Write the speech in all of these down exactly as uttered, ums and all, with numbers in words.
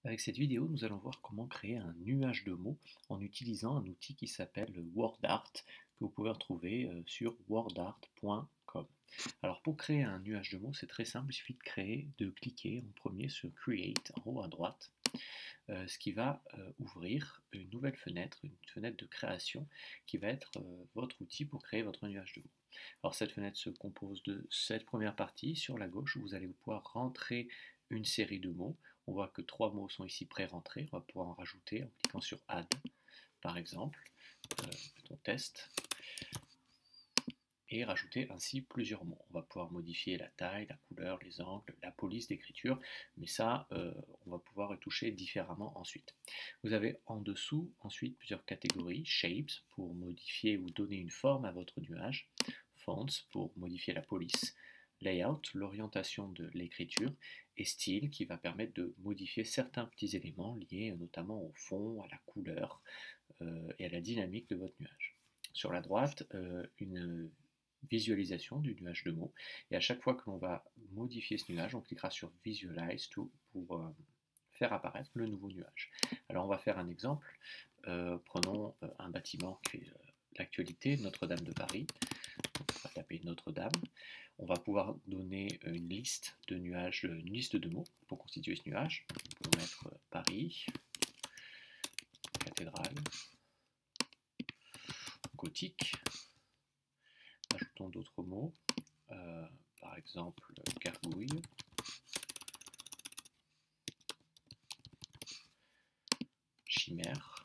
Avec cette vidéo, nous allons voir comment créer un nuage de mots en utilisant un outil qui s'appelle WordArt, que vous pouvez retrouver euh, sur wordart point com. Alors pour créer un nuage de mots, c'est très simple, il suffit de créer, de cliquer en premier sur Create en haut à droite, euh, ce qui va euh, ouvrir une nouvelle fenêtre, une fenêtre de création qui va être euh, votre outil pour créer votre nuage de mots. Alors cette fenêtre se compose de cette première partie sur la gauche où vous allez pouvoir rentrer une série de mots. On voit que trois mots sont ici pré-rentrés, on va pouvoir en rajouter en cliquant sur Add par exemple, euh, mettons test, et rajouter ainsi plusieurs mots. On va pouvoir modifier la taille, la couleur, les angles, la police d'écriture, mais ça, euh, on va pouvoir y toucher différemment ensuite. Vous avez en dessous ensuite plusieurs catégories, Shapes pour modifier ou donner une forme à votre nuage, Fonts pour modifier la police, Layout, l'orientation de l'écriture, et Style qui va permettre de modifier certains petits éléments liés notamment au fond, à la couleur euh, et à la dynamique de votre nuage. Sur la droite, euh, une visualisation du nuage de mots. Et à chaque fois que l'on va modifier ce nuage, on cliquera sur Visualize to pour euh, faire apparaître le nouveau nuage. Alors on va faire un exemple. Euh, prenons euh, un bâtiment qui est euh, l'actualité, Notre-Dame de Paris. Donc, on va taper Notre-Dame. On va pouvoir donner une liste de nuages, une liste de mots pour constituer ce nuage. On peut mettre euh, Paris, cathédrale, gothique. Ajoutons d'autres mots, euh, par exemple gargouille, chimère,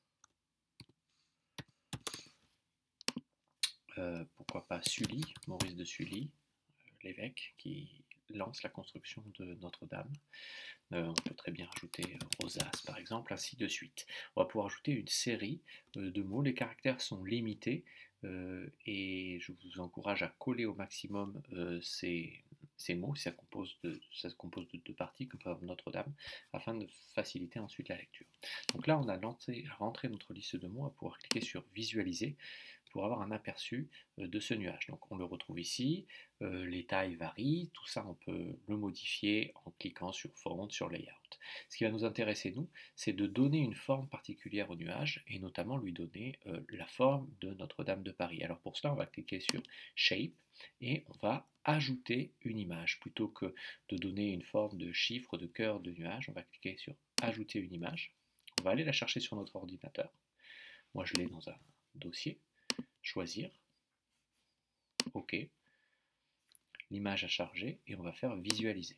euh, pourquoi pas Sully, Maurice de Sully, euh, l'évêque qui lance la construction de Notre-Dame. Euh, on peut très bien ajouter euh, Rosace par exemple, ainsi de suite. On va pouvoir ajouter une série euh, de mots, les caractères sont limités euh, et je vous encourage à coller au maximum euh, ces, ces mots, ça, compose de, ça se compose de deux parties comme par exemple Notre-Dame, afin de faciliter ensuite la lecture. Donc là on a lancé, rentré notre liste de mots, on va pouvoir cliquer sur visualiser pour avoir un aperçu de ce nuage. Donc on le retrouve ici, euh, les tailles varient, tout ça on peut le modifier en cliquant sur Font, sur Layout. Ce qui va nous intéresser nous, c'est de donner une forme particulière au nuage et notamment lui donner euh, la forme de Notre-Dame de Paris. Alors pour cela on va cliquer sur Shape et on va ajouter une image. Plutôt que de donner une forme de chiffre, de cœur, de nuage, on va cliquer sur Ajouter une image. On va aller la chercher sur notre ordinateur. Moi je l'ai dans un dossier. Choisir, OK, l'image à charger et on va faire visualiser.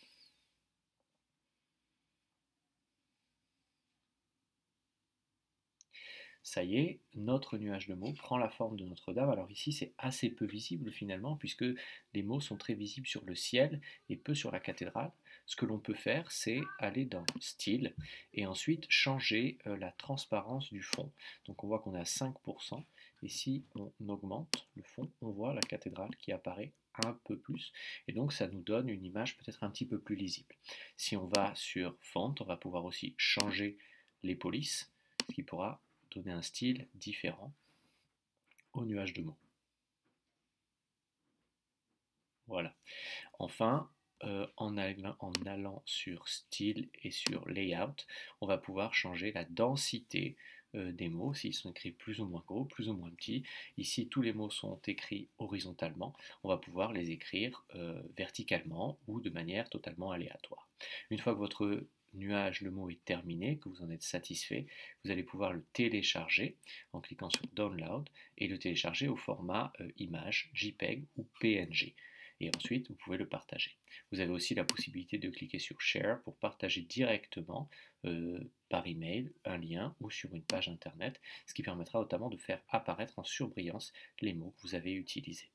Ça y est, notre nuage de mots prend la forme de Notre-Dame. Alors ici, c'est assez peu visible finalement, puisque les mots sont très visibles sur le ciel et peu sur la cathédrale. Ce que l'on peut faire, c'est aller dans Style et ensuite changer euh, la transparence du fond. Donc on voit qu'on est à cinq pour cent et si on augmente le fond, on voit la cathédrale qui apparaît un peu plus et donc ça nous donne une image peut-être un petit peu plus lisible. Si on va sur Font, on va pouvoir aussi changer les polices, ce qui pourra donner un style différent au nuage de mots. Voilà. Enfin, euh, en, allant, en allant sur Style et sur Layout, on va pouvoir changer la densité euh, des mots, s'ils sont écrits plus ou moins gros, plus ou moins petits. Ici, tous les mots sont écrits horizontalement. On va pouvoir les écrire euh, verticalement ou de manière totalement aléatoire. Une fois que votre nuage, le mot est terminé, que vous en êtes satisfait, vous allez pouvoir le télécharger en cliquant sur Download et le télécharger au format euh, image, JPEG ou P N G. Et ensuite, vous pouvez le partager. Vous avez aussi la possibilité de cliquer sur Share pour partager directement euh, par email un lien ou sur une page internet, ce qui permettra notamment de faire apparaître en surbrillance les mots que vous avez utilisés.